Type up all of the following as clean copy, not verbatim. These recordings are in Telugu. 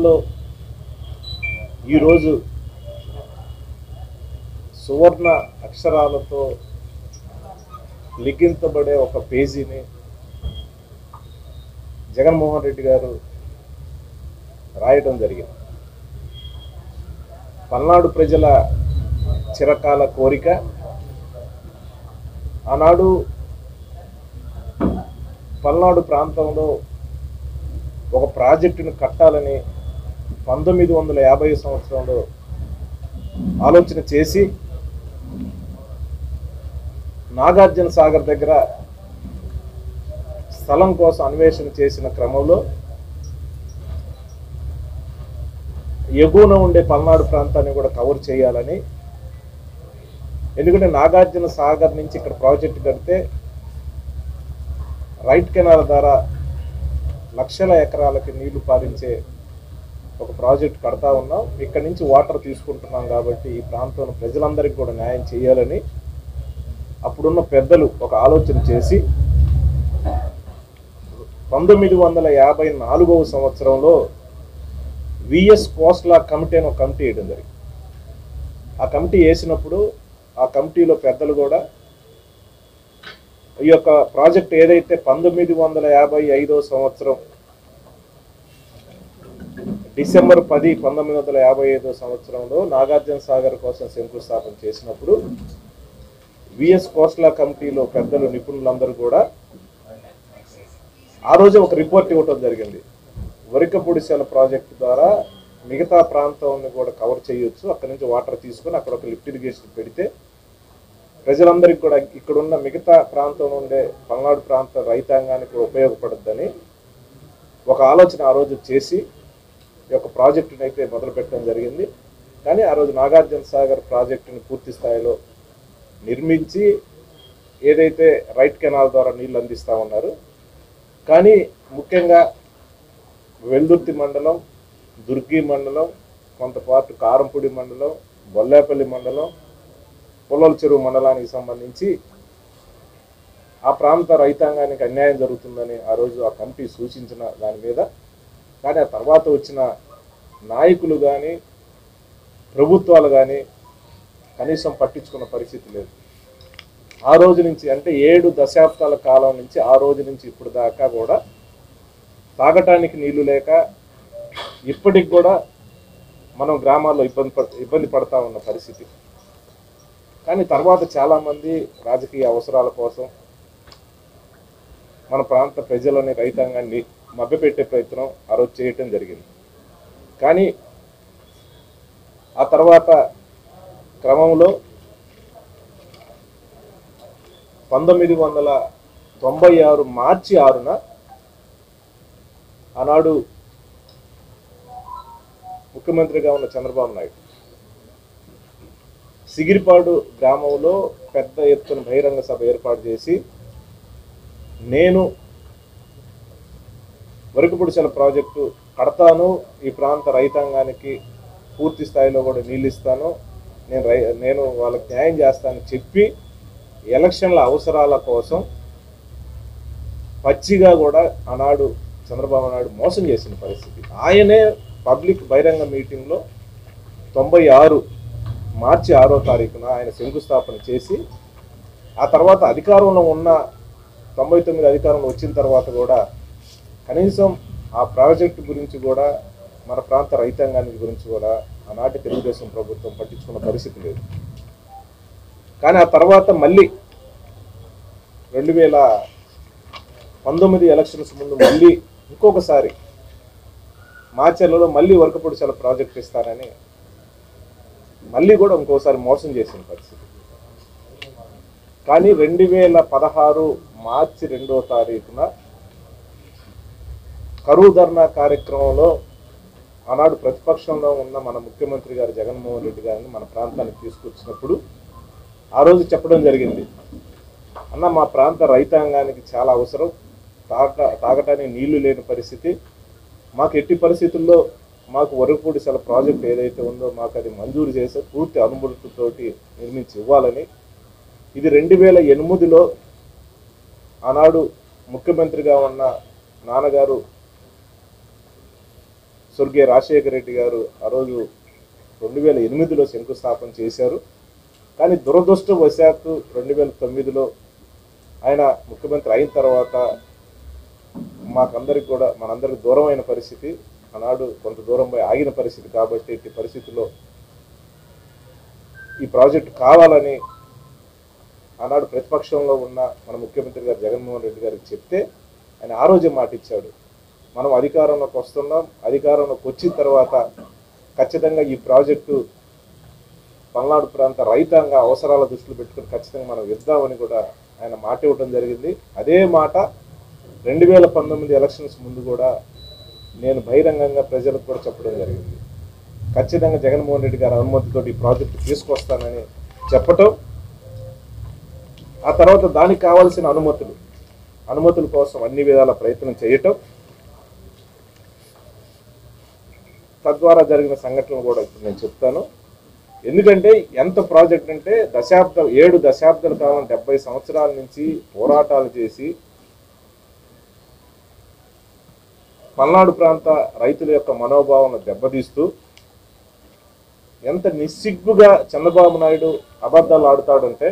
చరిత్రలో ఈరోజు సువర్ణ అక్షరాలతో లిఖించబడే ఒక పేజీని జగన్మోహన్ రెడ్డి గారు రాయడం జరిగింది. పల్నాడు ప్రజల చిరకాల కోరిక, ఆనాడు పల్నాడు ప్రాంతంలో ఒక ప్రాజెక్టును కట్టాలని 1950 సంవత్సరంలో ఆలోచన చేసి నాగార్జున సాగర్ దగ్గర స్థలం కోసం అన్వేషణ చేసిన క్రమంలో ఎగువన ఉండే పల్నాడు ప్రాంతాన్ని కూడా కవర్ చేయాలని, ఎందుకంటే నాగార్జున సాగర్ నుంచి ఇక్కడ ప్రాజెక్టు కడితే రైట్ కెనాల్ ద్వారా లక్షల ఎకరాలకి నీళ్లు పారించే ఒక ప్రాజెక్ట్ కడతా ఉన్నాం. ఇక్కడి నుంచి వాటర్ తీసుకుంటున్నాం కాబట్టి ఈ ప్రాంతంలో ప్రజలందరికీ కూడా న్యాయం చేయాలని అప్పుడున్న పెద్దలు ఒక ఆలోచన చేసి 1954వ సంవత్సరంలో విఎస్ కోస్లా కమిటీ అని ఒక కమిటీ వేయడం జరిగింది. ఆ కమిటీ వేసినప్పుడు ఆ కమిటీలో పెద్దలు కూడా ఈ యొక్క ప్రాజెక్ట్ ఏదైతే 1955వ సంవత్సరం డిసెంబర్ 10, 1955వ సంవత్సరంలో నాగార్జున సాగర్ కోసం శంకుస్థాపన చేసినప్పుడు విఎస్ కోస్లా కమిటీలో పెద్దలు నిపుణులందరూ కూడా ఆ రోజు ఒక రిపోర్ట్ ఇవ్వటం జరిగింది. వరికపొడిశాల ప్రాజెక్టు ద్వారా మిగతా ప్రాంతాన్ని కూడా కవర్ చేయొచ్చు, అక్కడి నుంచి వాటర్ తీసుకొని అక్కడ ఒక లిఫ్ట్ ఇరిగేషన్ పెడితే ప్రజలందరికీ కూడా ఇక్కడున్న మిగతా ప్రాంతంలో ఉండే పల్నాడు ప్రాంత రైతాంగానికి ఉపయోగపడుద్దని ఒక ఆలోచన ఆ రోజు చేసి ఈ యొక్క ప్రాజెక్టుని అయితే మొదలు పెట్టడం జరిగింది. కానీ ఆ రోజు నాగార్జున సాగర్ ప్రాజెక్టుని పూర్తి స్థాయిలో నిర్మించి ఏదైతే రైట్ కెనాల్ ద్వారా నీళ్ళు అందిస్తూ ఉన్నారు, కానీ ముఖ్యంగా వెల్దుర్తి మండలం, దుర్గి మండలం, కొంతపాటు కారంపూడి మండలం, బొల్లేపల్లి మండలం, పొలాల చెరువు మండలానికి సంబంధించి ఆ ప్రాంత రైతాంగానికి అన్యాయం జరుగుతుందని ఆ రోజు ఆ కమిటీ సూచించిన దాని మీద, కానీ ఆ తర్వాత వచ్చిన నాయకులు కానీ ప్రభుత్వాలు కానీ కనీసం పట్టించుకున్న పరిస్థితి లేదు. ఆ రోజు నుంచి అంటే 7 దశాబ్దాల కాలం నుంచి ఆ రోజు నుంచి ఇప్పుడు దాకా కూడా తాగటానికి నీళ్లు లేక ఇప్పటికి కూడా మనం గ్రామాల్లో ఇబ్బంది పడతా ఉన్న పరిస్థితి. కానీ తర్వాత చాలామంది రాజకీయ అవసరాల కోసం మన ప్రాంత ప్రజలని రైతాంగాన్ని మభ్యపెట్టే ప్రయత్నం ఆ రోజు చేయటం జరిగింది. కానీ ఆ తర్వాత క్రమంలో 1996 మార్చి 6న ఆనాడు ముఖ్యమంత్రిగా ఉన్న చంద్రబాబు నాయుడు సిగిరిపాడు గ్రామంలో పెద్ద ఎత్తున బహిరంగ సభ ఏర్పాటు చేసి నేను వరికపొడిశాల ప్రాజెక్టు కడతాను, ఈ ప్రాంత రైతాంగానికి పూర్తి స్థాయిలో కూడా నీళ్ళు ఇస్తాను, నేను వాళ్ళకి న్యాయం చేస్తానని చెప్పి ఎలక్షన్ల అవసరాల కోసం పచ్చిగా కూడా ఆనాడు చంద్రబాబు నాయుడు మోసం చేసిన పరిస్థితి. ఆయనే పబ్లిక్ బహిరంగ మీటింగ్లో 96 మార్చి 6వ తారీఖున ఆయన శంకుస్థాపన చేసి ఆ తర్వాత అధికారంలో ఉన్న 99 అధికారంలో వచ్చిన తర్వాత కూడా కనీసం ఆ ప్రాజెక్టు గురించి కూడా మన ప్రాంత రైతాంగానికి గురించి కూడా ఆనాటి తెలుగుదేశం ప్రభుత్వం పట్టించుకున్న పరిస్థితి లేదు. కానీ ఆ తర్వాత మళ్ళీ 2019 ఎలక్షన్స్ ముందు మళ్ళీ ఇంకొకసారి మాచర్లలో మళ్ళీ వరికపొడిశాల ప్రాజెక్ట్ ఇస్తారని మళ్ళీ కూడా ఇంకోసారి మోసం చేసిన పరిస్థితి. కానీ 2016 మార్చి 2వ తారీఖున కరువు ధర్నా కార్యక్రమంలో ఆనాడు ప్రతిపక్షంలో ఉన్న మన ముఖ్యమంత్రి గారు జగన్మోహన్ రెడ్డి గారిని మన ప్రాంతానికి తీసుకొచ్చినప్పుడు ఆ రోజు చెప్పడం జరిగింది, అన్న మా ప్రాంత రైతాంగానికి చాలా అవసరం, తాగటానికి నీళ్లు లేని పరిస్థితి, మాకు ఎట్టి పరిస్థితుల్లో మాకు వరికపొడిశాల ప్రాజెక్ట్ ఏదైతే ఉందో మాకు అది మంజూరు చేసే పూర్తి అనుమతులతోటి నిర్మించి ఇవ్వాలని. ఇది 2008లో ఆనాడు ముఖ్యమంత్రిగా ఉన్న నాన్నగారు స్వర్గీయ రాజశేఖర రెడ్డి గారు ఆ రోజు 2008లో శంకుస్థాపన చేశారు. కానీ దురదృష్టవశాత్తు 2009లో ఆయన ముఖ్యమంత్రి అయిన తర్వాత మాకందరికి కూడా మనందరికి దూరమైన పరిస్థితి, ఆనాడు కొంత దూరం పోయి ఆగిన పరిస్థితి. కాబట్టి ఇట్టి పరిస్థితుల్లో ఈ ప్రాజెక్టు కావాలని ఆనాడు ప్రతిపక్షంలో ఉన్న మన ముఖ్యమంత్రి గారు జగన్మోహన్ రెడ్డి గారికి చెప్తే ఆయన ఆ రోజే మాట ఇచ్చాడు, మనం అధికారంలోకి వస్తున్నాం, అధికారంలోకి వచ్చిన తర్వాత ఖచ్చితంగా ఈ ప్రాజెక్టు పల్నాడు ప్రాంత రైతాంగ అవసరాల దృష్టిలో పెట్టుకుని ఖచ్చితంగా మనం ఇద్దామని కూడా ఆయన మాట ఇవ్వడం జరిగింది. అదే మాట 2019 ఎలక్షన్స్ ముందు కూడా నేను బహిరంగంగా ప్రజలకు కూడా చెప్పడం జరిగింది. ఖచ్చితంగా జగన్మోహన్ రెడ్డి గారి అనుమతితో ఈ ప్రాజెక్టు తీసుకొస్తానని చెప్పటం, ఆ తర్వాత దానికి కావాల్సిన అనుమతుల కోసం అన్ని విధాల ప్రయత్నం చేయటం, తద్వారా జరిగిన సంఘటనలు కూడా ఇప్పుడు నేను చెప్తాను. ఎందుకంటే ఎంత ప్రాజెక్ట్ అంటే 7 దశాబ్దాల కాలం 70 సంవత్సరాల నుంచి పోరాటాలు చేసి పల్నాడు ప్రాంత రైతుల యొక్క మనోభావాలను దెబ్బతీస్తూ ఎంత నిస్సిగ్గుగా చంద్రబాబు నాయుడు అబద్ధాలు ఆడుతాడంటే,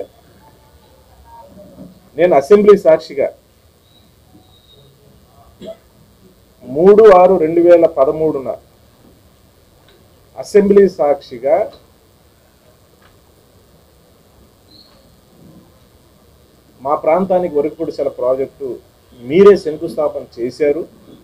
నేను అసెంబ్లీ సాక్షిగా 3/6/2013 అసెంబ్లీ సాక్షిగా మా ప్రాంతానికి వరకుపొడిసెల ప్రాజెక్టు మీరే శంకుస్థాపన చేశారు,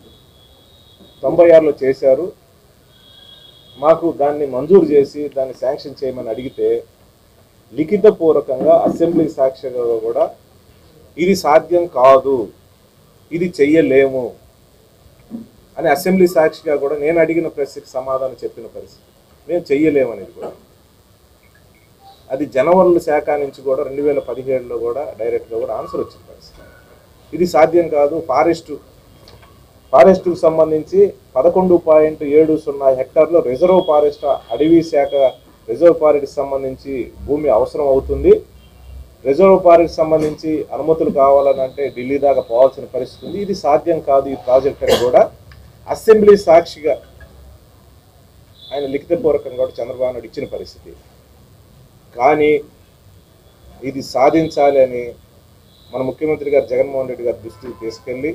96లో చేశారు, మాకు దాన్ని మంజూరు చేసి దాన్ని శాంక్షన్ చేయమని అడిగితే లిఖితపూర్వకంగా అసెంబ్లీ సాక్షిగా కూడా ఇది సాధ్యం కాదు, ఇది చెయ్యలేము అని అసెంబ్లీ సాక్షిగా కూడా నేను అడిగిన ప్రశ్నకి సమాధానం చెప్పిన పరిస్థితి. మేము చెయ్యలేమనేది కూడా అది జనవరుల శాఖ నుంచి కూడా 2017లో కూడా డైరెక్ట్గా కూడా ఆన్సర్ వచ్చిన పరిస్థితి. ఇది సాధ్యం కాదు, ఫారెస్ట్కు సంబంధించి 11.70 హెక్టార్లో రిజర్వ్ ఫారెస్ట్ అడవి శాఖ రిజర్వ్ ఫారెస్ట్కి సంబంధించి భూమి అవసరం అవుతుంది. రిజర్వ్ ఫారెస్ట్ సంబంధించి అనుమతులు కావాలని అంటే ఢిల్లీ దాకా పోవాల్సిన పరిస్థితి ఉంది, ఇది సాధ్యం కాదు ఈ ప్రాజెక్ట్ అని కూడా అసెంబ్లీ సాక్షిగా ఆయన లిఖితపూర్వకంగా కూడా చంద్రబాబు నాయుడు ఇచ్చిన పరిస్థితి. కానీ ఇది సాధించాలి అని మన ముఖ్యమంత్రి గారు జగన్మోహన్ రెడ్డి గారి దృష్టికి తీసుకెళ్ళి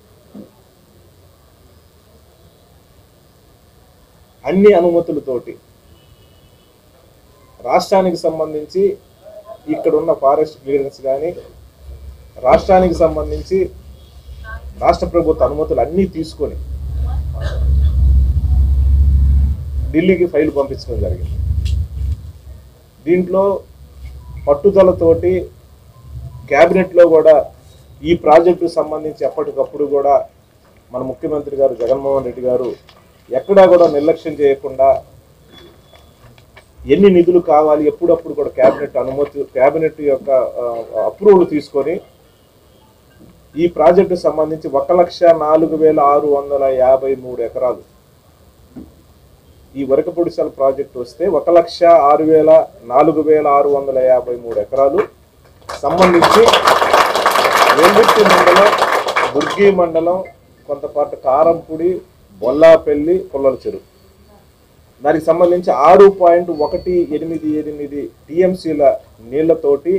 అన్ని అనుమతులతోటి రాష్ట్రానికి సంబంధించి ఇక్కడున్న ఫారెస్ట్ క్లియరెన్స్ కానీ రాష్ట్రానికి సంబంధించి రాష్ట్ర ప్రభుత్వ అనుమతులు అన్నీ తీసుకొని ఢిల్లీకి ఫైల్ పంపించడం జరిగింది. దీంట్లో పట్టుదలతోటి క్యాబినెట్లో కూడా ఈ ప్రాజెక్టుకు సంబంధించి ఎప్పటికప్పుడు కూడా మన ముఖ్యమంత్రి గారు జగన్మోహన్ రెడ్డి గారు ఎక్కడా కూడా నిర్లక్ష్యం చేయకుండా ఎన్ని నిధులు కావాలి ఎప్పుడప్పుడు కూడా క్యాబినెట్ యొక్క అప్రూవల్ తీసుకొని ఈ ప్రాజెక్టుకు సంబంధించి 1,04,653 ఎకరాలు ఈ వరకపొడిసెల ప్రాజెక్టు వస్తే 1,06,4,653 ఎకరాలు సంబంధించి వెల్లుర్తి మండలం, దుర్గి మండలం, కొంతపాటు కారంపూడి, బొల్లాపల్లి, పుల్లల చెరువు దానికి సంబంధించి 6.188 టీఎంసీల నీళ్లతోటి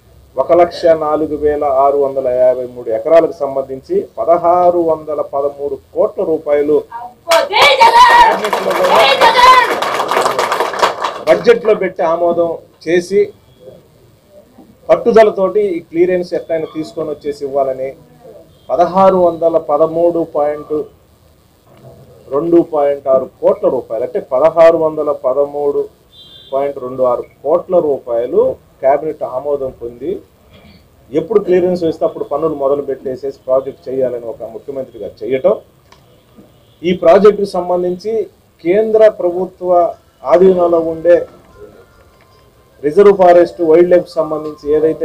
1,04,653 ఎకరాలకు సంబంధించి 1,613 కోట్ల రూపాయలు బడ్జెట్లో పెట్టి ఆమోదం చేసి పట్టుదలతోటి ఈ క్లియరెన్స్ ఎట్లయినా తీసుకొని వచ్చేసి ఇవ్వాలని 1,613.26 కోట్ల రూపాయలు అంటే 1,613.26 కోట్ల రూపాయలు క్యాబినెట్ ఆమోదం పొంది ఎప్పుడు క్లియరెన్స్ వస్తే అప్పుడు పనులు మొదలు పెట్టేసేసి ప్రాజెక్ట్ చేయాలని ఒక ముఖ్యమంత్రి గారు చేయటం, ఈ ప్రాజెక్టుకు సంబంధించి కేంద్ర ప్రభుత్వ ఆధీనంలో ఉండే రిజర్వ్ ఫారెస్ట్ వైల్డ్ లైఫ్ సంబంధించి ఏదైతే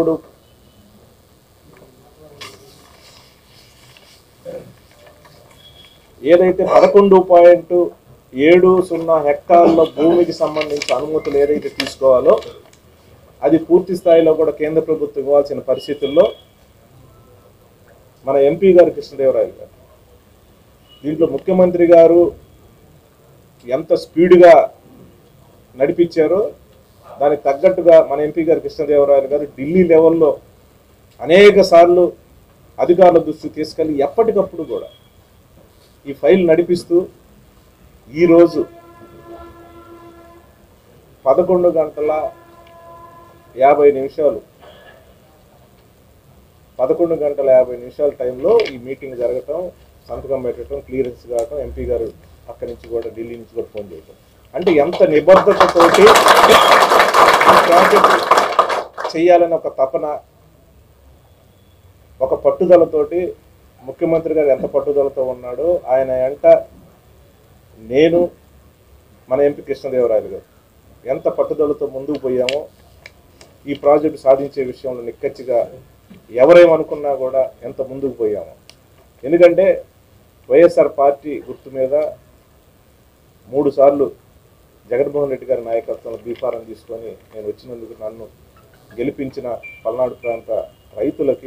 11.70 హెక్టార్ల భూమికి సంబంధించి అనుమతులు ఏదైతే తీసుకోవాలో అది పూర్తి స్థాయిలో కూడా కేంద్ర ప్రభుత్వం ఇవ్వాల్సిన పరిస్థితుల్లో మన ఎంపీ గారు కృష్ణదేవరాయలు గారు దీంట్లో ముఖ్యమంత్రి గారు ఎంత స్పీడ్గా నడిపించారో దానికి తగ్గట్టుగా మన ఎంపీ గారు కృష్ణదేవరాయలు గారు ఢిల్లీ లెవెల్లో అనేక సార్లు అధికారుల దృష్టికి తీసుకెళ్ళి ఎప్పటికప్పుడు కూడా ఈ ఫైల్ నడిపిస్తూ ఈరోజు 11:50 టైంలో ఈ మీటింగ్ జరగటం, సంతకం పెట్టడం, క్లియరెన్స్ కావటం, ఎంపీ గారు అక్కడి నుంచి కూడా ఢిల్లీ నుంచి కూడా ఫోన్ చేయటం. అంటే ఎంత నిబద్ధతతోటి ఈ ప్రాజెక్ట్ చేయాలని ఒక తపన, ఒక పట్టుదలతోటి ముఖ్యమంత్రి గారు ఎంత పట్టుదలతో ఉన్నాడో ఆయన వెంట నేను, మన ఎంపీ కృష్ణదేవరాయలు గారు ఎంత పట్టుదలతో ముందుకు పోయామో ఈ ప్రాజెక్టు సాధించే విషయంలో నిక్కచ్చిగా ఎవరేమనుకున్నా కూడా ఎంత ముందుకు పోయామో. ఎందుకంటే వైఎస్ఆర్ పార్టీ గుర్తు మీద 3 సార్లు జగన్మోహన్ రెడ్డి గారి నాయకత్వంలో బీఫారం తీసుకొని నేను వచ్చినందుకు నన్ను గెలిపించిన పల్నాడు ప్రాంత రైతులకి,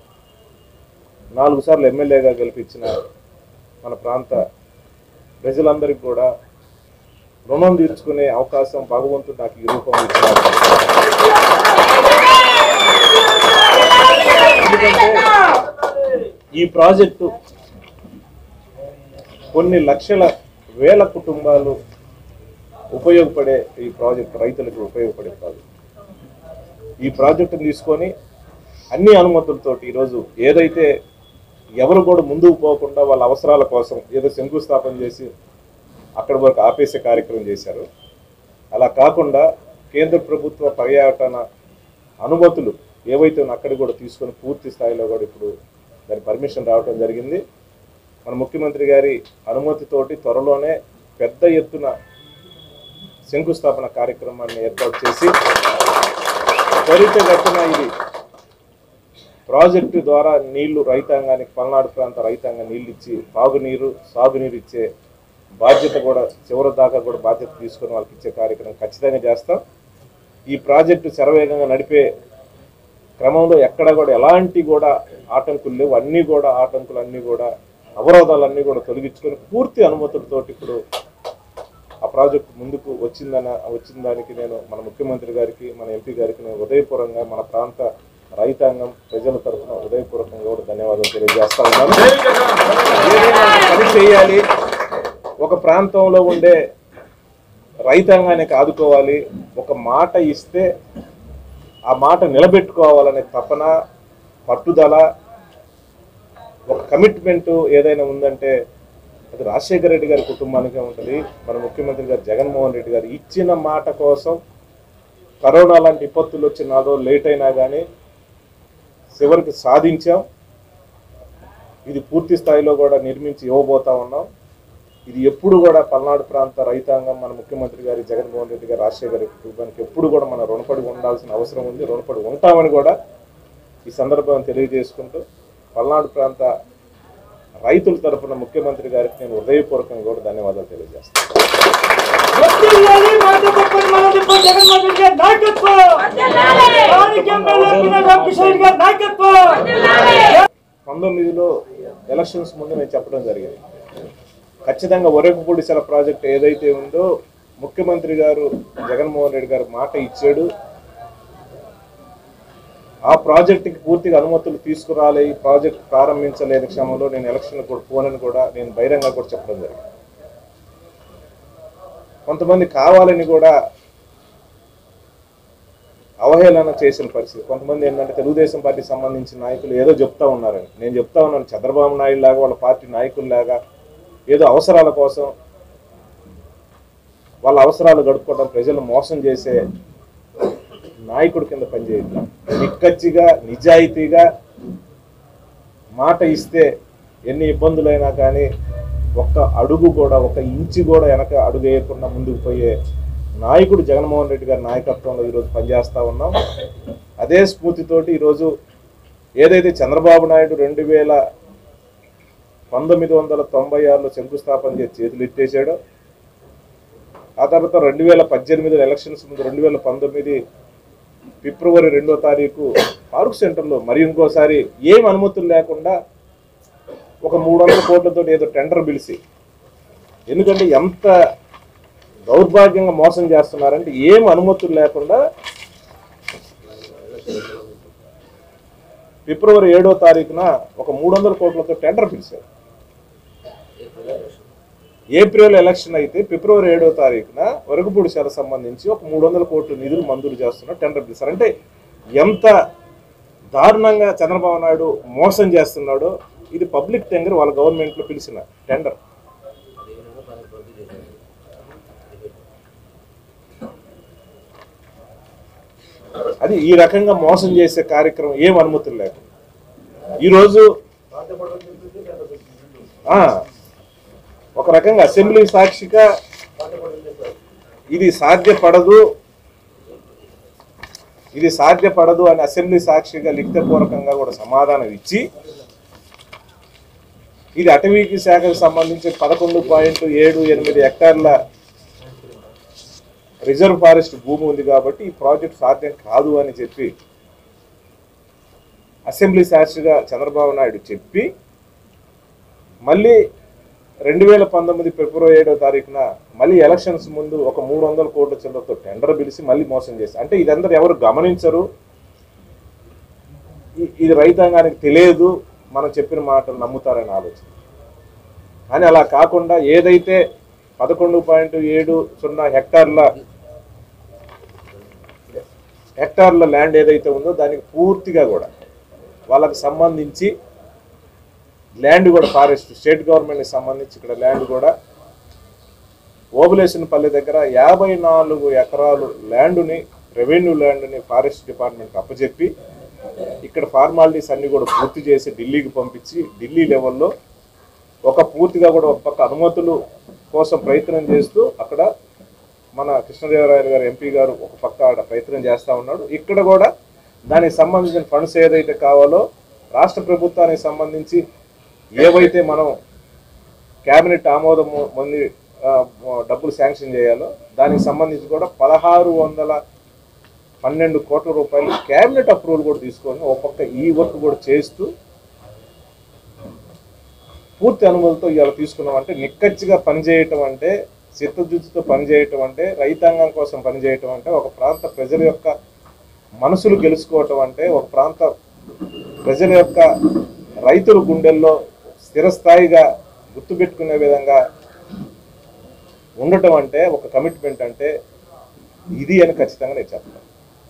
4 సార్లు ఎమ్మెల్యేగా గెలిపించిన మన ప్రాంత ప్రజలందరికీ కూడా రుణం తీర్చుకునే అవకాశం భగవంతుడు నాకు ఈ రూపంలో ఇచ్చినారు. ఎందుకంటే ఈ ప్రాజెక్టు కొన్ని లక్షల వేల కుటుంబాలు ఉపయోగపడే ఈ ప్రాజెక్టు రైతులకు ఉపయోగపడే ప్రాజెక్టు. ఈ ప్రాజెక్టును తీసుకొని అన్ని అనుమతులతోటి ఈరోజు ఏదైతే ఎవరు కూడా ముందుకు పోకుండా వాళ్ళ అవసరాల కోసం ఏదో శంకుస్థాపన చేసి అక్కడి వరకు ఆపేసే కార్యక్రమం చేశారు. అలా కాకుండా కేంద్ర ప్రభుత్వ పర్యాటన అనుమతులు ఏవైతే అక్కడికి కూడా తీసుకొని పూర్తి స్థాయిలో కూడా ఇప్పుడు దాని పర్మిషన్ రావడం జరిగింది. మన ముఖ్యమంత్రి గారి అనుమతితోటి త్వరలోనే పెద్ద ఎత్తున శంకుస్థాపన కార్యక్రమాన్ని ఏర్పాటు చేసి త్వరితగతిన ఇది ప్రాజెక్టు ద్వారా నీళ్లు రైతాంగానికి, పల్నాడు ప్రాంత రైతాంగం నీళ్ళు ఇచ్చి తాగునీరు, సాగునీరు ఇచ్చే బాధ్యత కూడా చివరి దాకా కూడా బాధ్యత తీసుకొని వాళ్ళకి ఇచ్చే కార్యక్రమం ఖచ్చితంగా చేస్తాం. ఈ ప్రాజెక్టు శరవేగంగా నడిపే క్రమంలో ఎక్కడ కూడా ఎలాంటి కూడా ఆటంకులు లేవు. అన్నీ కూడా ఆటంకులన్నీ కూడా అవరోధాలన్నీ కూడా తొలగించుకొని పూర్తి అనుమతులతోటి ఇప్పుడు ఆ ప్రాజెక్టు ముందుకు వచ్చిన దానికి నేను మన ముఖ్యమంత్రి గారికి, మన ఎంపీ గారికి నేను ఉదయపూర్వకంగా మన ప్రాంత రైతాంగం ప్రజల తరఫున ఉదయపూర్వకంగా కూడా ధన్యవాదాలు తెలియజేస్తా ఉన్నాను. ఏదైనా పని చేయాలి, ఒక ప్రాంతంలో ఉండే రైతాంగానికి ఆదుకోవాలి, ఒక మాట ఇస్తే ఆ మాట నిలబెట్టుకోవాలనే తపన, పట్టుదల, ఒక కమిట్మెంటు ఏదైనా ఉందంటే అది రాజశేఖర రెడ్డి గారి కుటుంబానికే ఉంటుంది. మన ముఖ్యమంత్రి గారు జగన్మోహన్ రెడ్డి గారు ఇచ్చిన మాట కోసం కరోనా లాంటి విపత్తులు వచ్చినాదో లేట్ అయినా కానీ చివరికి సాధించాం. ఇది పూర్తి స్థాయిలో కూడా నిర్మించి ఇవ్వబోతా ఉన్నాం. ఇది ఎప్పుడు కూడా పల్నాడు ప్రాంత రైతాంగం మన ముఖ్యమంత్రి గారి జగన్మోహన్ రెడ్డి గారు రాజశేఖర రెడ్డి కుటుంబానికి ఎప్పుడు కూడా మనం రుణపడి ఉండాల్సిన అవసరం ఉంది, రుణపడి ఉంటామని కూడా ఈ సందర్భం తెలియజేసుకుంటూ పల్నాడు ప్రాంత రైతుల తరఫున ముఖ్యమంత్రి గారికి నేను హృదయపూర్వకంగా కూడా ధన్యవాదాలు తెలియజేస్తాను. 19లో ఎలక్షన్స్ ముందు నేను చెప్పడం జరిగింది, ఖచ్చితంగా ఒరకపూడిసెల ప్రాజెక్ట్ ఏదైతే ఉందో ముఖ్యమంత్రి గారు జగన్మోహన్ రెడ్డి గారు మాట ఇచ్చాడు. ఆ ప్రాజెక్టుకి పూర్తిగా అనుమతులు తీసుకురాలే, ఈ ప్రాజెక్ట్ ప్రారంభించలేని క్షమంలో నేను ఎలక్షన్ కూడా పోనని కూడా నేను బహిరంగంగా కూడా చెప్పడం జరిగింది. కొంతమంది కావాలని కూడా అవహేళన చేసిన పరిస్థితి. కొంతమంది ఏంటంటే తెలుగుదేశం పార్టీకి సంబంధించిన నాయకులు ఏదో చెప్తా ఉన్నారని. నేను చెప్తా ఉన్నాను, చంద్రబాబు నాయుడు లాగా వాళ్ళ పార్టీ నాయకుల్లాగా ఏదో అవసరాల కోసం వాళ్ళ అవసరాలు గడుపుకోవడం, ప్రజలు మోసం చేసే నాయకుడి కింద పనిచేయట్లా. నిక్కచ్చిగా, నిజాయితీగా మాట ఇస్తే ఎన్ని ఇబ్బందులైనా కానీ ఒక్క అడుగు కూడా, ఒక ఇంచు కూడా వెనక అడుగు వేయకుండా ముందుకు పోయే నాయకుడు జగన్మోహన్ రెడ్డి గారి నాయకత్వంలో ఈరోజు పనిచేస్తూ ఉన్నాం. అదే స్ఫూర్తితోటి ఈరోజు ఏదైతే చంద్రబాబు నాయుడు 1996లో శంకుస్థాపన చేసి చేతులు ఎత్తేసాడో, ఆ తర్వాత 2018 ఎలక్షన్స్ ముందు 2019 ఫిబ్రవరి 2వ తారీఖు పార్క్ సెంటర్లో మరి ఇంకోసారి ఏం అనుమతులు లేకుండా ఒక 300 కోట్లతో ఏదో టెండర్ పిలిచి, ఎందుకంటే ఎంత దౌర్భాగ్యంగా మోసం చేస్తున్నారంటే ఏం అనుమతులు లేకుండా ఫిబ్రవరి 7వ తారీఖున ఒక 300 కోట్లతో టెండర్ పిలిచారు. ఏప్రిల్ ఎలక్షన్ అయితే ఫిబ్రవరి 7వ తారీఖున వరకపూడిశాలకు సంబంధించి ఒక 300 కోట్ల నిధులు మంజూరు చేస్తున్న టెండర్ పిలిచారు. అంటే ఎంత దారుణంగా చంద్రబాబు నాయుడు మోసం చేస్తున్నాడో. ఇది పబ్లిక్ టెండర్, వాళ్ళ గవర్నమెంట్లో పిలిచిన టెండర్. అది ఈ రకంగా మోసం చేసే కార్యక్రమం ఏం అనుమతులు లేకుండా ఈరోజు ఒక రకంగా అసెంబ్లీ సాక్షిగా ఇది సాధ్యపడదు అని అసెంబ్లీ సాక్షిగా లిఖితపూర్వకంగా కూడా సమాధానం ఇచ్చి, ఇది అటవీకి శాఖకు సంబంధించి 11.78 హెక్టార్ల రిజర్వ్ ఫారెస్ట్ భూమి ఉంది కాబట్టి ఈ ప్రాజెక్ట్ సాధ్యం కాదు అని చెప్పి అసెంబ్లీ సాక్షిగా చంద్రబాబు నాయుడు చెప్పి, మళ్ళీ 2019 ఫిబ్రవరి 7వ తారీఖున మళ్ళీ ఎలక్షన్స్ ముందు ఒక 300 కోట్ల చిల్లరతో టెండర్ పిలిచి మళ్ళీ మోసం చేశారు. అంటే ఇదందరూ ఎవరు గమనించరు, ఇది రైతాంగానికి తెలియదు, మనం చెప్పిన మాటలు నమ్ముతారని ఆలోచన. కానీ అలా కాకుండా ఏదైతే 11.70 హెక్టార్ల ల్యాండ్ ఏదైతే ఉందో దానికి పూర్తిగా కూడా వాళ్ళకి సంబంధించి ల్యాండ్ కూడా ఫారెస్ట్ స్టేట్ గవర్నమెంట్కి సంబంధించి ఇక్కడ ల్యాండ్ కూడా ఓబులేషన్పల్లి దగ్గర 54 ఎకరాలు ల్యాండ్ని, రెవెన్యూ ల్యాండ్ని ఫారెస్ట్ డిపార్ట్మెంట్కి అప్పచెప్పి ఇక్కడ ఫార్మాలిటీస్ అన్ని కూడా పూర్తి చేసి ఢిల్లీకి పంపించి, ఢిల్లీ లెవెల్లో ఒక పూర్తిగా కూడా ఒక పక్క అనుమతులు కోసం ప్రయత్నం చేస్తూ అక్కడ మన కృష్ణదేవరాయలు గారు ఎంపీ గారు ఒక పక్క ఆడ ప్రయత్నం చేస్తూ ఉన్నాడు. ఇక్కడ కూడా దానికి సంబంధించిన ఫండ్స్ ఏదైతే కావాలో రాష్ట్ర ప్రభుత్వానికి సంబంధించి ఏవైతే మనం క్యాబినెట్ ఆమోదం పొంది డబ్బులు శాంక్షన్ చేయాలో దానికి సంబంధించి కూడా 1612 కోట్ల రూపాయలు క్యాబినెట్ అప్రూవల్ కూడా తీసుకొని ఒక పక్క ఈ వర్క్ కూడా చేస్తూ పూర్తి అనుమతులతో ఇవాళ తీసుకున్నామంటే నిక్కచ్చిగా పనిచేయటం అంటే, చిత్తశుద్ధితో పనిచేయటం అంటే, రైతాంగం కోసం పనిచేయటం అంటే, ఒక ప్రాంత ప్రజల యొక్క మనసులు గెలుచుకోవటం అంటే, ఒక ప్రాంత ప్రజల యొక్క రైతుల గుండెల్లో స్థిరస్థాయిగా గుర్తుపెట్టుకునే విధంగా ఉండటం అంటే, ఒక కమిట్మెంట్ అంటే ఇది అని ఖచ్చితంగా నేను చెప్తాను.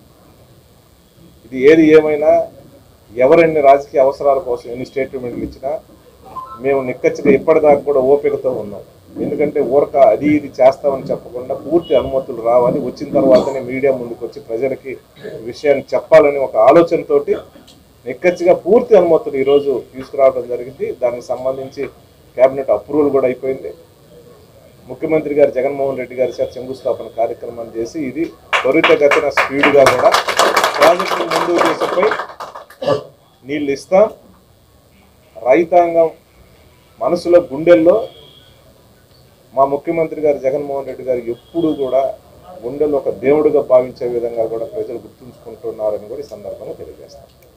ఇది ఏది ఏమైనా ఎవరెన్ని రాజకీయ అవసరాల కోసం ఎన్ని స్టేట్మెంట్లు ఇచ్చినా మేము నిక్కచ్చిగా ఇప్పటిదాకా కూడా ఓపికతో ఉన్నాం. ఎందుకంటే ఊరక అది ఇది చేస్తామని చెప్పకుండా పూర్తి అనుమతులు రావాలి, వచ్చిన తర్వాతనే మీడియా ముందుకు వచ్చి ప్రజలకి విషయాన్ని చెప్పాలని ఒక ఆలోచనతోటి నిక్కచ్చిగా పూర్తి అనుమతులు ఈరోజు తీసుకురావడం జరిగింది. దానికి సంబంధించి క్యాబినెట్ అప్రూవల్ కూడా అయిపోయింది. ముఖ్యమంత్రి గారు జగన్మోహన్ రెడ్డి గారి చేత శంకుస్థాపన కార్యక్రమం చేసి ఇది త్వరితగతిన స్పీడ్గా కూడా ప్రాజెక్టు ముందుకు తీసుకుపోయి నీళ్ళు ఇస్తాం. రైతాంగం మనసులో గుండెల్లో మా ముఖ్యమంత్రి గారు జగన్మోహన్ రెడ్డి గారు ఎప్పుడూ కూడా గుండెల్లో ఒక దేవుడిగా భావించే విధంగా కూడా ప్రజలు గుర్తుంచుకుంటున్నారని కూడా ఈ సందర్భంగా తెలియజేస్తాం.